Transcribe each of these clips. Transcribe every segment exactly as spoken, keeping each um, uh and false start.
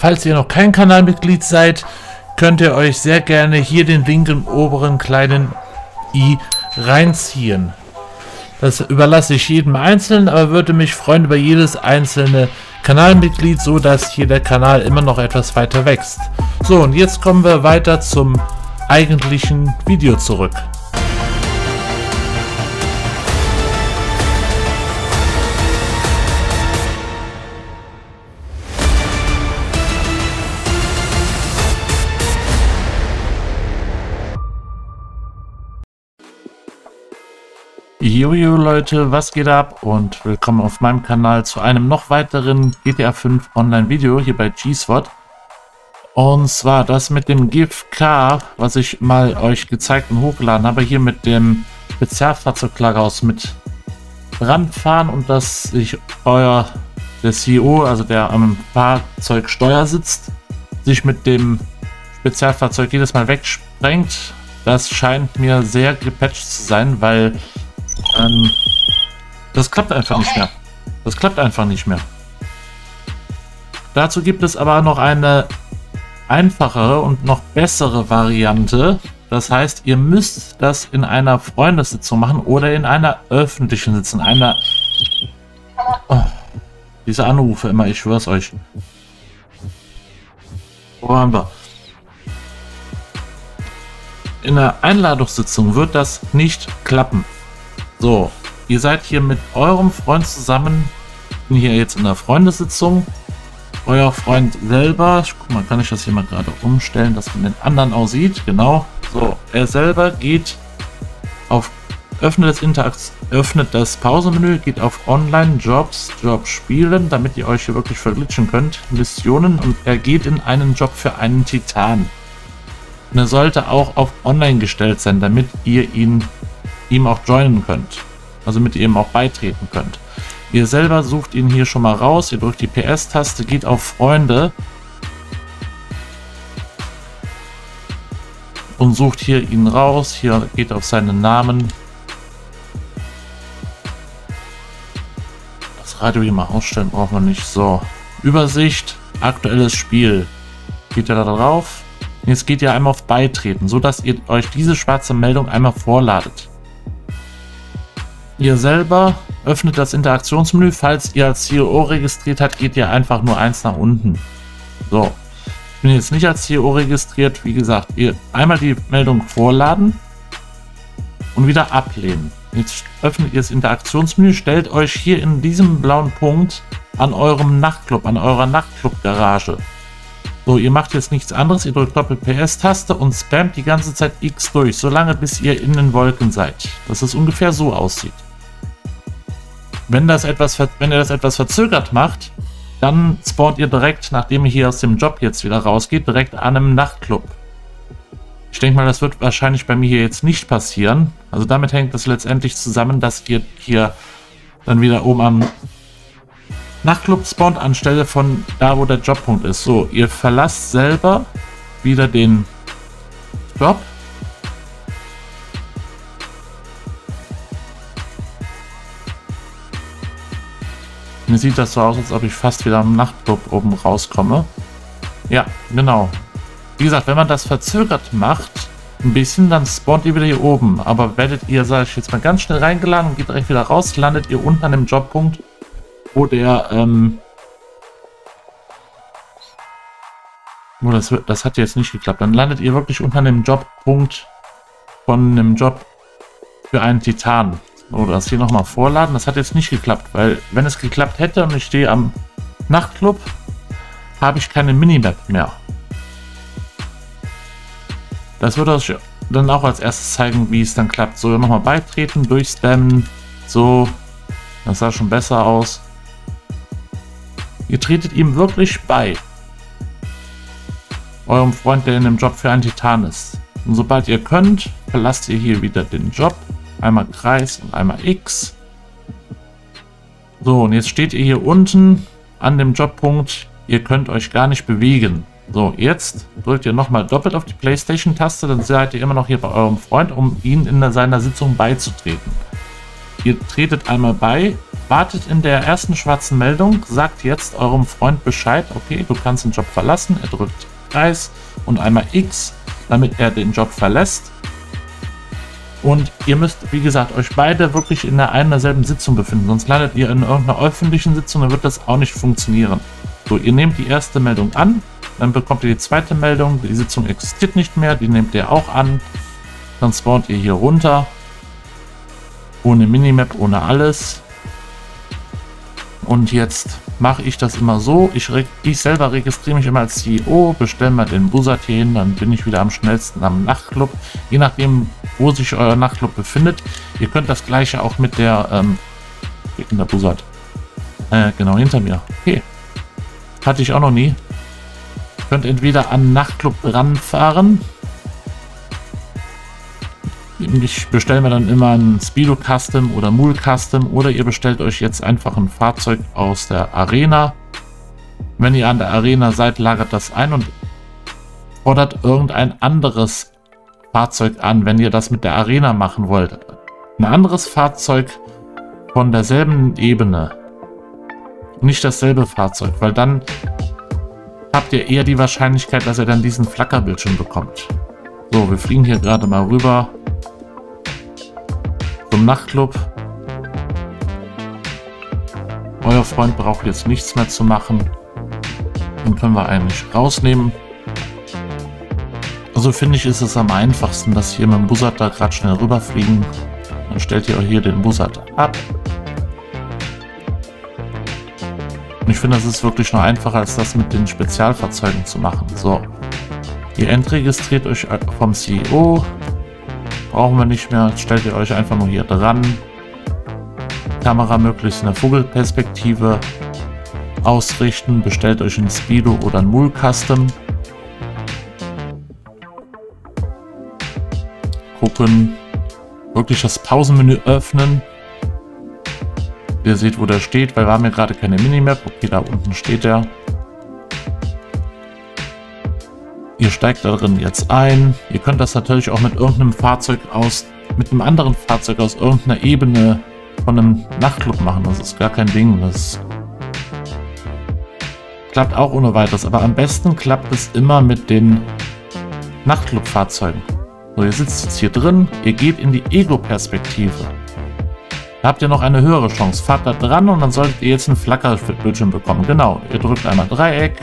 falls ihr noch kein Kanalmitglied seid, könnt ihr euch sehr gerne hier den Link im oberen kleinen i reinziehen. Das überlasse ich jedem Einzelnen, aber würde mich freuen über jedes einzelne Kanalmitglied, so dass hier der Kanal immer noch etwas weiter wächst. So, und jetzt kommen wir weiter zum eigentlichen Video zurück. Jojo Leute, was geht ab und willkommen auf meinem Kanal zu einem noch weiteren G T A fünf Online Video hier bei G-Sword. Und zwar das mit dem G I F-Car, was ich mal euch gezeigt und hochgeladen habe, hier mit dem Spezialfahrzeuglagerhaus mit Brandfahren und dass sich euer, der C E O, also der am Fahrzeugsteuer sitzt, sich mit dem Spezialfahrzeug jedes Mal wegsprengt. Das scheint mir sehr gepatcht zu sein, weil Ähm, das klappt einfach nicht mehr. Das klappt einfach nicht mehr. Dazu gibt es aber noch eine einfachere und noch bessere Variante. Das heißt, ihr müsst das in einer Freundessitzung machen oder in einer öffentlichen Sitzung. Einer. Oh, diese Anrufe immer, ich schwör's euch. Wo haben wir? In einer Einladungssitzung wird das nicht klappen. So, ihr seid hier mit eurem Freund zusammen. Ich bin hier jetzt in der Freundessitzung. Euer Freund selber, guck mal, kann ich das hier mal gerade umstellen, dass man den anderen aussieht. Genau. So, er selber geht auf öffnet das Interakt, öffnet das Pausenmenü, geht auf Online Jobs, Job spielen, damit ihr euch hier wirklich verglitschen könnt. Missionen, und er geht in einen Job für einen Titan. Und er sollte auch auf Online gestellt sein, damit ihr ihn ihm auch joinen könnt, also mit ihm auch beitreten könnt. Ihr selber sucht ihn hier schon mal raus, ihr drückt die P S-Taste, geht auf Freunde und sucht hier ihn raus, hier geht auf seinen Namen. Das Radio hier mal ausstellen braucht man nicht. So, Übersicht, aktuelles Spiel, geht ihr da drauf. Jetzt geht ihr einmal auf Beitreten, so dass ihr euch diese schwarze Meldung einmal vorladet. Ihr selber öffnet das Interaktionsmenü. Falls ihr als C E O registriert habt, geht ihr einfach nur eins nach unten. So, ich bin jetzt nicht als C E O registriert. Wie gesagt, ihr einmal die Meldung vorladen und wieder ablehnen. Jetzt öffnet ihr das Interaktionsmenü, stellt euch hier in diesem blauen Punkt an eurem Nachtclub, an eurer Nachtclub-Garage. So, ihr macht jetzt nichts anderes. Ihr drückt Doppel P S-Taste und spammt die ganze Zeit X durch, solange bis ihr in den Wolken seid. Dass es ungefähr so aussieht. Wenn, das etwas, wenn ihr das etwas verzögert macht, dann spawnt ihr direkt, nachdem ihr hier aus dem Job jetzt wieder rausgeht, direkt an einem Nachtclub. Ich denke mal, das wird wahrscheinlich bei mir hier jetzt nicht passieren. Also damit hängt es letztendlich zusammen, dass ihr hier dann wieder oben am Nachtclub spawnt, anstelle von da, wo der Jobpunkt ist. So, ihr verlasst selber wieder den Job. Mir sieht das so aus, als ob ich fast wieder am Nachtclub oben rauskomme. Ja, genau. Wie gesagt, wenn man das verzögert macht, ein bisschen, dann spawnt ihr wieder hier oben. Aber werdet ihr, sage ich jetzt mal, ganz schnell reingeladen und geht direkt wieder raus, landet ihr unten an dem Jobpunkt, wo der, ähm... Oh, das, wird, das hat jetzt nicht geklappt. Dann landet ihr wirklich unter dem Jobpunkt von einem Job für einen Titan. Oder das hier nochmal vorladen. Das hat jetzt nicht geklappt, weil wenn es geklappt hätte und ich stehe am Nachtclub, habe ich keine Minimap mehr. Das würde euch dann auch als erstes zeigen, wie es dann klappt. So, nochmal beitreten, durchspammen. So, das sah schon besser aus. Ihr tretet ihm wirklich bei. Eurem Freund, der in dem Job für einen Titan ist. Und sobald ihr könnt, verlasst ihr hier wieder den Job. Einmal Kreis und einmal X. So, und jetzt steht ihr hier unten an dem Jobpunkt. Ihr könnt euch gar nicht bewegen. So, jetzt drückt ihr nochmal doppelt auf die PlayStation-Taste. Dann seid ihr immer noch hier bei eurem Freund, um ihn in seiner Sitzung beizutreten. Ihr tretet einmal bei, wartet in der ersten schwarzen Meldung, sagt jetzt eurem Freund Bescheid, okay, du kannst den Job verlassen, er drückt Kreis und einmal X, damit er den Job verlässt. Und ihr müsst, wie gesagt, euch beide wirklich in der einen derselben Sitzung befinden, sonst landet ihr in irgendeiner öffentlichen Sitzung, dann wird das auch nicht funktionieren. So, ihr nehmt die erste Meldung an, dann bekommt ihr die zweite Meldung, die Sitzung existiert nicht mehr, die nehmt ihr auch an, dann spawnt ihr hier runter, ohne Minimap, ohne alles. Und jetzt mache ich das immer so, ich, ich selber registriere mich immer als C E O, bestelle mal den Buzzard hier hin, dann bin ich wieder am schnellsten am Nachtclub. Je nachdem, wo sich euer Nachtclub befindet. Ihr könnt das gleiche auch mit der, ähm, in der Buzzard. Äh, genau, hinter mir. Okay. Hatte ich auch noch nie. Ihr könnt entweder an Nachtclub ranfahren. Ich bestelle mir dann immer ein Speedo Custom oder Mule Custom oder ihr bestellt euch jetzt einfach ein Fahrzeug aus der Arena. Wenn ihr an der Arena seid, lagert das ein und fordert irgendein anderes Fahrzeug an, wenn ihr das mit der Arena machen wollt. Ein anderes Fahrzeug von derselben Ebene. Nicht dasselbe Fahrzeug, weil dann habt ihr eher die Wahrscheinlichkeit, dass ihr dann diesen Flackerbildschirm bekommt. So, wir fliegen hier gerade mal rüber zum Nachtclub. Euer Freund braucht jetzt nichts mehr zu machen. Den können wir eigentlich rausnehmen. Also finde ich, ist es am einfachsten, dass hier mit dem Buzzard da gerade schnell rüberfliegen. Dann stellt ihr euch hier den Buzzard ab. Und ich finde, das ist wirklich noch einfacher, als das mit den Spezialfahrzeugen zu machen. So, ihr entregistriert euch vom C E O. Brauchen wir nicht mehr. Stellt ihr euch einfach nur hier dran. Kamera möglichst in der Vogelperspektive ausrichten. Bestellt euch ein Speedo oder ein Mule Custom. Gucken. Wirklich das Pausenmenü öffnen. Ihr seht, wo der steht, weil wir haben ja gerade keine Minimap. Okay, da unten steht er. Ihr steigt da drin jetzt ein. Ihr könnt das natürlich auch mit irgendeinem Fahrzeug aus, mit einem anderen Fahrzeug aus irgendeiner Ebene von einem Nachtclub machen. Das ist gar kein Ding. Das klappt auch ohne weiteres. Aber am besten klappt es immer mit den Nachtclub-Fahrzeugen. So, ihr sitzt jetzt hier drin. Ihr geht in die Ego-Perspektive. Da habt ihr noch eine höhere Chance. Fahrt da dran und dann solltet ihr jetzt einen Flackerbildschirm bekommen. Genau. Ihr drückt einmal Dreieck.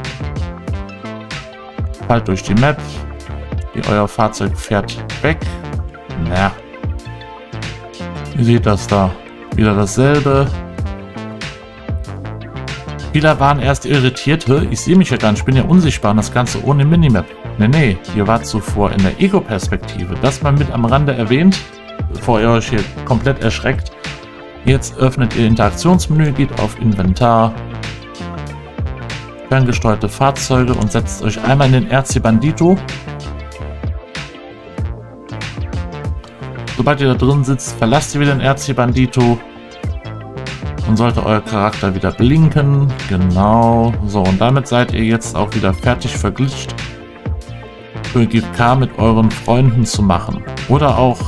Fallt durch die Map. Euer Fahrzeug fährt weg. Naja. Ihr seht das da. Wieder dasselbe. Viele waren erst irritiert. Ich sehe mich ja gar nicht. Ich bin ja unsichtbar. Und das Ganze ohne Minimap. Nee, nee. Ihr wart zuvor in der Ego-Perspektive. Das mal mit am Rande erwähnt, bevor ihr euch hier komplett erschreckt. Jetzt öffnet ihr Interaktionsmenü, geht auf Inventar. Ferngesteuerte Fahrzeuge und setzt euch einmal in den R C Bandito. Sobald ihr da drin sitzt, verlasst ihr wieder den R C Bandito. Und sollte euer Charakter wieder blinken. Genau. So, und damit seid ihr jetzt auch wieder fertig verglitscht für G F K mit euren Freunden zu machen. Oder auch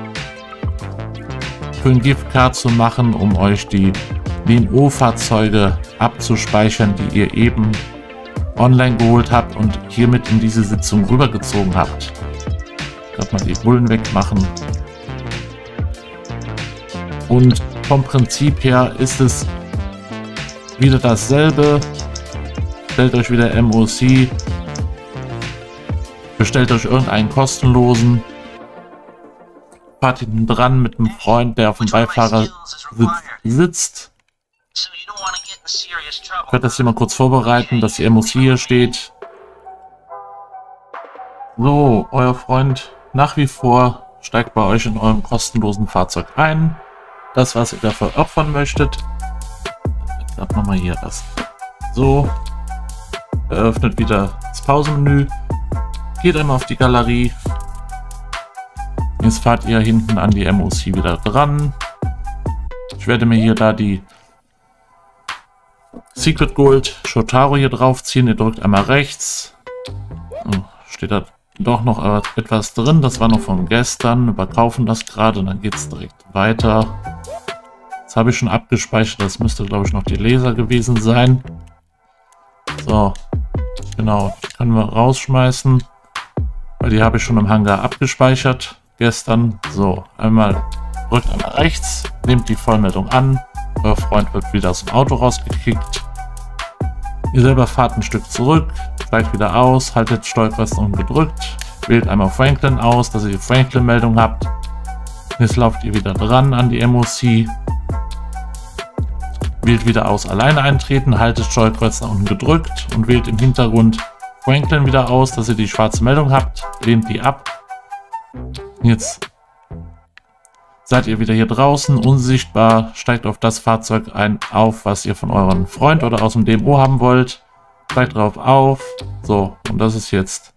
für ein G F K zu machen, um euch die D N O-Fahrzeuge abzuspeichern, die ihr eben online geholt habt und hiermit in diese Sitzung rübergezogen habt. Gerade mal die Bullen wegmachen. Und vom Prinzip her ist es wieder dasselbe. Stellt euch wieder M O C. Bestellt euch irgendeinen kostenlosen. Fahrt hinten dran mit einem Freund, der auf dem Beifahrersitz sitzt. Ich werde das hier mal kurz vorbereiten, dass die M O C hier steht. So, euer Freund nach wie vor steigt bei euch in eurem kostenlosen Fahrzeug ein. Das, was ihr dafür opfern möchtet. Ich sag nochmal hier das. So. Eröffnet wieder das Pausenmenü. Geht einmal auf die Galerie. Jetzt fahrt ihr hinten an die M O C wieder dran. Ich werde mir hier da die Secret Gold Shotaro hier draufziehen. Ihr drückt einmal rechts. Oh, steht da doch noch etwas drin. Das war noch von gestern. Wir verkaufen das gerade und dann geht es direkt weiter. Das habe ich schon abgespeichert. Das müsste, glaube ich, noch die Laser gewesen sein. So, genau. Die können wir rausschmeißen. Weil die habe ich schon im Hangar abgespeichert gestern. So, einmal drückt einmal rechts, nehmt die Vollmeldung an. Euer Freund wird wieder aus dem Auto rausgekickt. Ihr selber fahrt ein Stück zurück, steigt wieder aus, haltet Steuerkreuz unten gedrückt, wählt einmal Franklin aus, dass ihr die Franklin-Meldung habt. Jetzt lauft ihr wieder dran an die M O C. Wählt wieder aus alleine eintreten, haltet Steuerkreuz nach unten gedrückt und wählt im Hintergrund Franklin wieder aus, dass ihr die schwarze Meldung habt, lehnt die ab. Jetzt seid ihr wieder hier draußen, unsichtbar, steigt auf das Fahrzeug ein auf, was ihr von eurem Freund oder aus dem D M O haben wollt. Steigt drauf auf. So, und das ist jetzt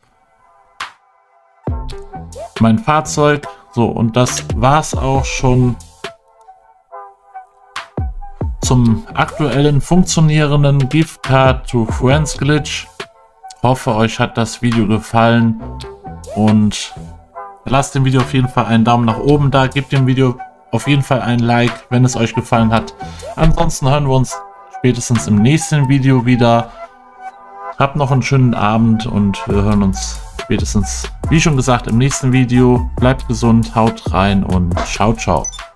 mein Fahrzeug. So, und das war's auch schon zum aktuellen funktionierenden Gift Card to Friends Glitch. Hoffe, euch hat das Video gefallen und lasst dem Video auf jeden Fall einen Daumen nach oben da, gebt dem Video auf jeden Fall ein Like, wenn es euch gefallen hat. Ansonsten hören wir uns spätestens im nächsten Video wieder. Habt noch einen schönen Abend und wir hören uns spätestens, wie schon gesagt, im nächsten Video. Bleibt gesund, haut rein und ciao, ciao.